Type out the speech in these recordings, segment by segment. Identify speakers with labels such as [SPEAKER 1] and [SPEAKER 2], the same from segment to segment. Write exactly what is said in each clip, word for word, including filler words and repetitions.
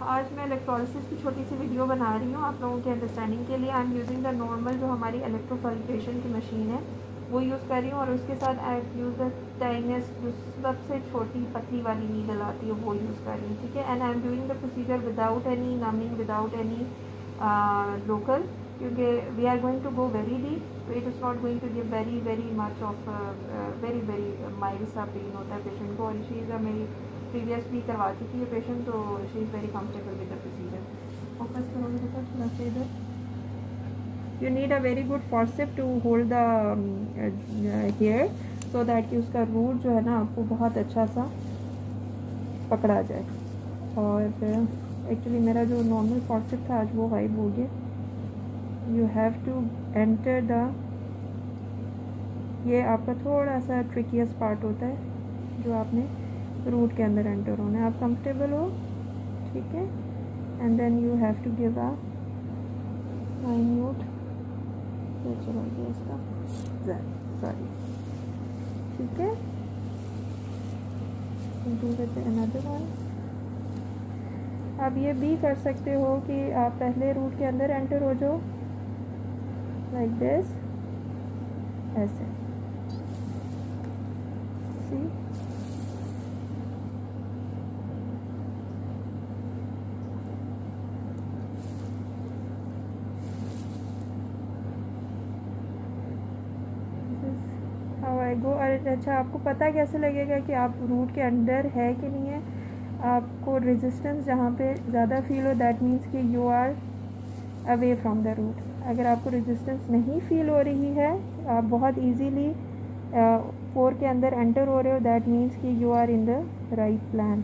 [SPEAKER 1] आज मैं इलेक्ट्रोलिसिस की छोटी सी वीडियो बना रही हूँ आप लोगों के अंडरस्टैंडिंग के लिए। I am using the normal जो हमारी इलेक्ट्रोफिल्ट्रेशन की मशीन है वो यूज़ कर रही हूँ, और उसके साथ आई यूज़ द टाइनेस्ट जो सबसे छोटी पतली वाली नीडल आती है वो यूज़ कर रही हूँ, ठीक है। And I am doing the procedure without any naming, without any local, क्योंकि we are going to go very deep, तो it is not going to give very very much of very very mild सा pain होता है patient को। और she is a मेरी previous भी करवा चुकी है पेशेंट, तो she is very comfortable with the procedure. Focus करोगे बेटा थोड़ा सा इधर। You need a very good forcep to hold the hair so that कि उसका रूट जो है ना आपको बहुत अच्छा सा पकड़ा जाए। और एक्चुअली uh, मेरा जो नॉर्मल फॉर्सेप था आज वो गायब हो गया। You have to enter the, ये आपका थोड़ा सा ट्रिकियस्ट पार्ट होता है जो आपने रूट के अंदर एंटर होना है। आप कंफर्टेबल हो, ठीक है। And then you have to give a minute, चला गया इसका, सॉरी, ठीक है। Do with another one. आप ये भी कर सकते हो कि आप पहले रूट के अंदर एंटर हो जाओ लाइक दिस, ऐसे, सी। हाउ आई गो। अच्छा, आपको पता कैसे लगेगा कि आप रूट के अंदर है कि नहीं है? आपको रेजिस्टेंस जहाँ पे ज़्यादा फील हो, दैट मीन्स कि you are away from the root. अगर आपको रेजिस्टेंस नहीं फील हो रही है, आप बहुत इजीली फोर के अंदर एंटर हो रहे हो, दैट मीन्स कि you are in the right plan.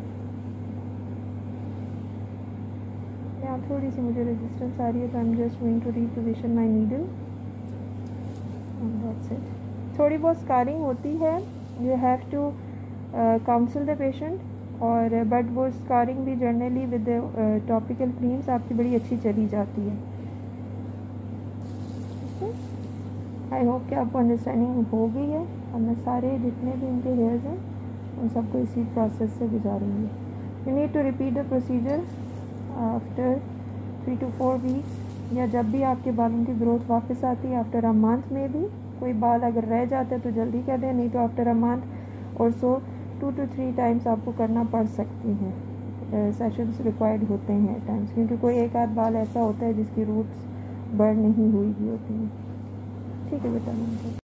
[SPEAKER 1] यहाँ थोड़ी सी मुझे रेजिस्टेंस आ रही है, तो I am just going to reposition my needle and that's it. थोड़ी बहुत स्कारिंग होती है, you have to counsel the patient, और बट वो स्कारिंग भी जनरली विद टॉपिकल क्रीम्स आपकी बड़ी अच्छी चली जाती है। आई होप कि आपको अंडरस्टैंडिंग हो गई है। और मैं सारे जितने भी इनके हेयर्स हैं उन सबको इसी प्रोसेस से गुजारूंगी। You need to repeat the procedure after three two four weeks, या जब भी आपके बालों की ग्रोथ वापस आती है। आफ्टर अ मंथ में भी कोई बाल अगर रह जाता है तो जल्दी कर दें, नहीं तो आफ्टर अ मंथ और so two to three times आपको करना पड़ सकती हैं। सेशंस रिक्वायर्ड होते हैं टाइम्स, क्योंकि कोई एक आध बाल ऐसा होता है जिसकी रूट्स बर्न नहीं हुई भी होती हैं। ठीक है बेटा।